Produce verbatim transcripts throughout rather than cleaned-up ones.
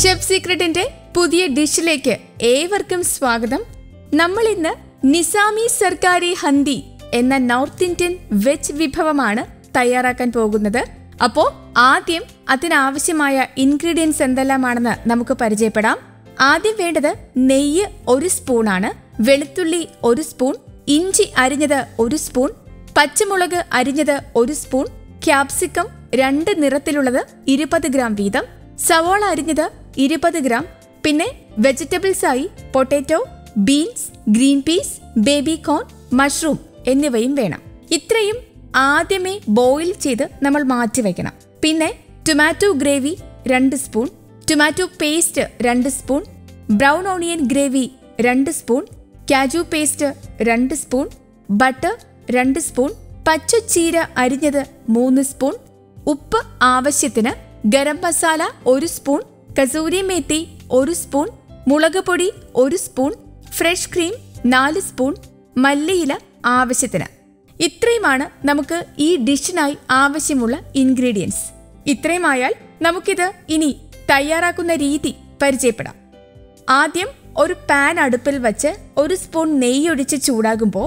Chef സീക്രട്ടിന്റെ പുതിയ ഡിഷിലേക്ക് ഏവർക്കും സ്വാഗതം. നമ്മൾ ഇന്ന് നിസാമി സർക്കാരി ഹന്തി എന്ന നോർത്ത് ഇന്ത്യൻ വെജ് വിഭവമാണ് തയ്യാറാക്കാൻ പോകുന്നത്. അപ്പോൾ ആദ്യം അതിനാവശ്യമായ ഇൻഗ്രീഡിയൻസ് എന്തെല്ലാമാണെന്ന് നമുക്ക് പരിചയപ്പെടാം. ആദ്യം വേണ്ടത് നെയ്യ് ഒരു സ്പൂണാണ്, വെളുത്തുള്ളി ഒരു സ്പൂൺ, ഇഞ്ചി അരിഞ്ഞത് ഒരു സ്പൂൺ, പച്ചമുളക് അരിഞ്ഞത് ഒരു സ്പൂൺ, ക്യാപ്സിക്കം രണ്ട് നിറത്തിലുള്ളത് ഇരുപത് ഗ്രാം വീതം, സവോള അരിഞ്ഞത് ഇരുപത് ഗ്രാം, പിന്നെ വെജിറ്റബിൾസ് ആയി potato, beans, green peas, baby corn, mushroom എന്നിവയും വേണം. ഇത്രയും ആദ്യമേ ബോയിൽ ചെയ്ത് നമ്മൾ മാറ്റിവെക്കണം. പിന്നെ ടൊമാറ്റോ ഗ്രേവി രണ്ട് സ്പൂൺ, ടൊമാറ്റോ പേസ്റ്റ് രണ്ട് സ്പൂൺ, ബ്രൗൺ ഓണിയൻ ഗ്രേവി രണ്ട് സ്പൂൺ, കാജു പേസ്റ്റ് രണ്ട് സ്പൂൺ, ബട്ടർ രണ്ട് സ്പൂൺ, പച്ചച്ചീര അരിഞ്ഞത് മൂന്ന് സ്പൂൺ, ഉപ്പ് ആവശ്യത്തിന്, ഗരം മസാല ഒരു സ്പൂൺ, കസൂരി മേത്തി ഒരു സ്പൂൺ, മുളക് പൊടി ഒരു സ്പൂൺ, ഫ്രഷ് ക്രീം നാല് സ്പൂൺ, മല്ലിയില ആവശ്യത്തിന്. ഇത്രയുമാണ് നമുക്ക് ഈ ഡിഷിനായി ആവശ്യമുള്ള ഇൻഗ്രീഡിയൻസ്. ഇത്രയുമായാൽ നമുക്കിത് ഇനി തയ്യാറാക്കുന്ന രീതി പരിചയപ്പെടാം. ആദ്യം ഒരു പാൻ അടുപ്പിൽ വച്ച് ഒരു സ്പൂൺ നെയ്യൊഴിച്ച് ചൂടാകുമ്പോൾ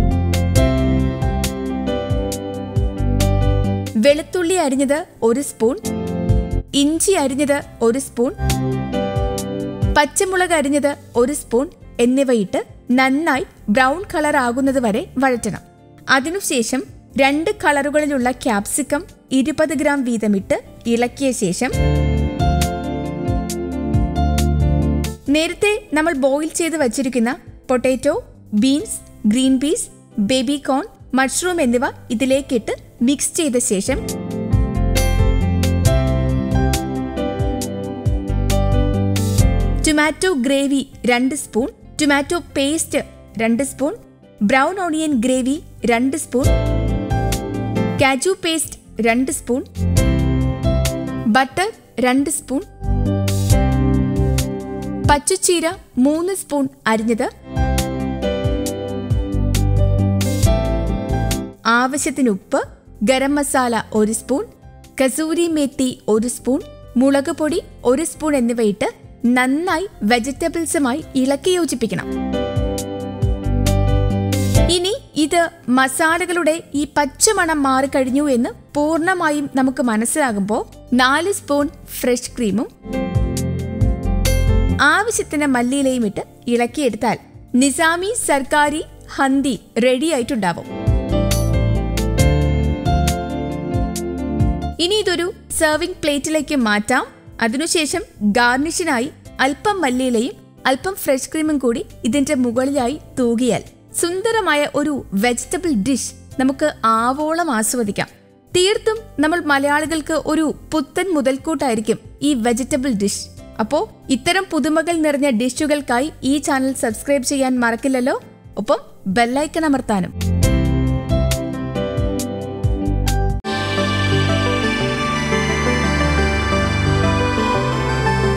വെളുത്തുള്ളി അരിഞ്ഞത് ഒരു സ്പൂൺ, ഇഞ്ചി അരിഞ്ഞത് ഒരു സ്പൂൺ, പച്ചമുളക് അരിഞ്ഞത് ഒരു സ്പൂൺ എന്നിവയിട്ട് നന്നായി ബ്രൗൺ കളർ ആകുന്നത് വരെ വഴറ്റണം. അതിനുശേഷം രണ്ട് കളറുകളിലുള്ള ക്യാപ്സിക്കം ഇരുപത് ഗ്രാം വീതമിട്ട് ഇളക്കിയ ശേഷം നേരത്തെ നമ്മൾ ബോയിൽ ചെയ്ത് വച്ചിരിക്കുന്ന potato, beans, green peas, baby corn, mushroom എന്നിവ ഇതിലേക്കിട്ട് മിക്സ് ചെയ്ത ശേഷം ടൊമാറ്റോ ഗ്രേവി രണ്ട് സ്പൂൺ, ടൊമാറ്റോ പേസ്റ്റ് രണ്ട് സ്പൂൺ, ബ്രൗൺ ഓണിയൻ ഗ്രേവി രണ്ട് സ്പൂൺ, കാജു പേസ്റ്റ് രണ്ട് സ്പൂൺ, ബട്ടർ രണ്ട് സ്പൂൺ, പച്ചച്ചീര മൂന്ന് സ്പൂൺ അരിഞ്ഞത്, ആവശ്യത്തിന് ഉപ്പ്, ഗരം മസാല ഒരു സ്പൂൺ, കസൂരി മേത്തി ഒരു സ്പൂൺ, മുളക് പൊടി ഒരു സ്പൂൺ എന്നിവയിട്ട് നന്നായി വെജിറ്റബിൾസുമായി ഇളക്കി യോജിപ്പിക്കണം. ഇനി ഇത് മസാലകളുടെ ഈ പച്ചമണം മാറിക്കഴിഞ്ഞു എന്ന് പൂർണ്ണമായും നമുക്ക് മനസ്സിലാകുമ്പോൾ നാല് സ്പൂൺ ഫ്രഷ് ക്രീമും ആവശ്യത്തിന് മല്ലിയിലയും ഇട്ട് ഇളക്കിയെടുത്താൽ നിസാമി സർക്കാരി ഹന്തി റെഡി ആയിട്ടുണ്ടാവും. ഇനി ഇതൊരു സെർവിംഗ് പ്ലേറ്റിലേക്ക് മാറ്റാം. അതിനുശേഷം ഗാർണിഷിനായി അല്പം മല്ലിയിലയും അല്പം ഫ്രഷ് ക്രീമും കൂടി ഇതിന്റെ മുകളിലായി തൂകിയാൽ സുന്ദരമായ ഒരു വെജിറ്റബിൾ ഡിഷ് നമുക്ക് ആവോളം ആസ്വദിക്കാം. തീർത്തും നമ്മൾ മലയാളികൾക്ക് ഒരു പുത്തൻ മുതൽക്കൂട്ടായിരിക്കും ഈ വെജിറ്റബിൾ ഡിഷ്. അപ്പോൾ ഇത്തരം പുതുമകൾ നിറഞ്ഞ ഡിഷുകൾക്കായി ഈ ചാനൽ സബ്സ്ക്രൈബ് ചെയ്യാൻ മറക്കില്ലല്ലോ. ഒപ്പം ബെല്ലൈക്കൺ അമർത്താനും.